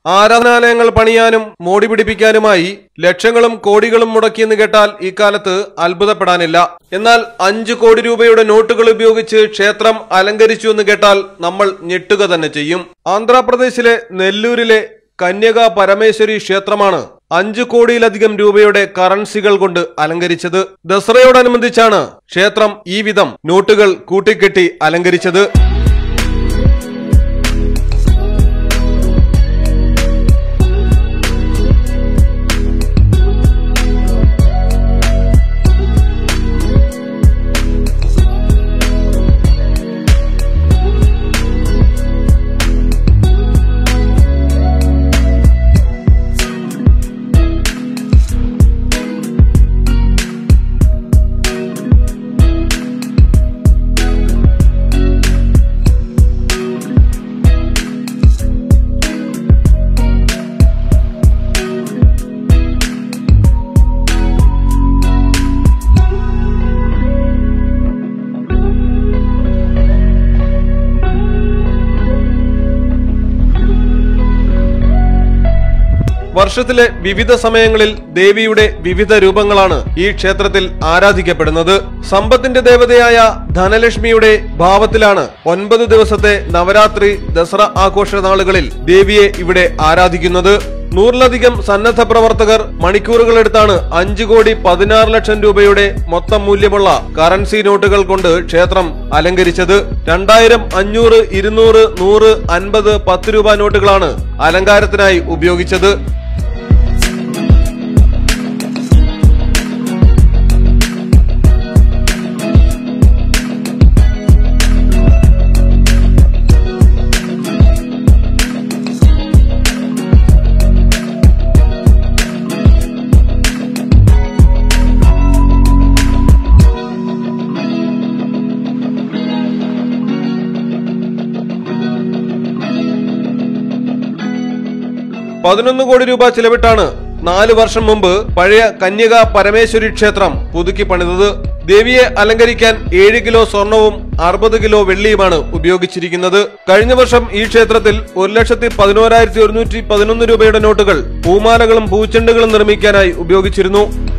ആരാധനാലയങ്ങൾ പണിയാനും മോടി പിടിപ്പിക്കാനുമായി ലക്ഷങ്ങളും കോടികളും മുടക്കിയെന്ന് കേട്ടാൽ ഇക്കാലത്ത് അത്ഭുതപ്പെടാനില്ല. എന്നാൽ 5 കോടി രൂപയുടെ നോട്ടുകൾ ഉപയോഗിച്ച് ക്ഷേത്രം അലങ്കരിച്ചു എന്ന് കേട്ടാൽ നമ്മൾ ഞെട്ടുക തന്നെ ചെയ്യും. ആന്ധ്രാപ്രദേശിലെ നെല്ലൂരിലെ കന്യക പരമേശ്വരി ക്ഷേത്രമാണ് 5 കോടിയിലധികം രൂപയുടെ കറൻസികൾ കൊണ്ട് അലങ്കരിച്ചത്. ദസറയോടനുബന്ധിച്ചാണ് ക്ഷേത്രം ഈ വിധം നോട്ടുകൾ കൂട്ടിക്കെട്ടി അലങ്കരിച്ചത്. വർഷത്തിലെ വിവിധ സമയങ്ങളിൽ ദേവിയുടെ വിവിധ രൂപങ്ങളാണ് ഈ ക്ഷേത്രത്തിൽ ആരാധിക്കപ്പെടുന്നത്. സമ്പത്തിന്റെ ദേവതയായ ധനലക്ഷ്മിയുടെ ഭാവത്തിലാണ് 9 ദിവസത്തെ നവരാത്രി ദസറ ആഘോഷ നാളുകളിൽ ദേവിയെ ഇവിടെ ആരാധിക്കുന്നത്. 100-ലധികം സന്നദ്ധ പ്രവർത്തകർ മണിക്കൂറുകളെടുത്താണ് 5 കോടി 16 ലക്ഷം രൂപയുടെ മൊത്തം മൂല്യമുള്ള കറൻസി നോട്ടുകൾ കൊണ്ട് ക്ഷേത്രം അലങ്കരിച്ചത്. 2000, 500, 200, 100, 50, 10 രൂപ നോട്ടുകളാണ് അലങ്കാരത്തിനായി ഉപയോഗിച്ചത്. $11 കോടി രൂപ ചിലവിട്ടാണ് 4 വർഷം മുമ്പ് പഴയ കന്യക പരമേശ്വരി ക്ഷേത്രം പുതുക്കി പണിതത്. ദേവിയെ അലങ്കരിക്കാൻ 7 കിലോ സ്വർണവും 60 കിലോ വെള്ളിയുമാണ് ഉപയോഗിച്ചിരിക്കുന്നത്. കഴിഞ്ഞ വർഷം ഈ ക്ഷേത്രത്തിൽ 1,11,111 രൂപയുടെ നോട്ടുകൾ പൂമാലകളും പൂച്ചെണ്ടുകളും നിർമ്മിക്കാനായി ഉപയോഗിച്ചിരുന്നു.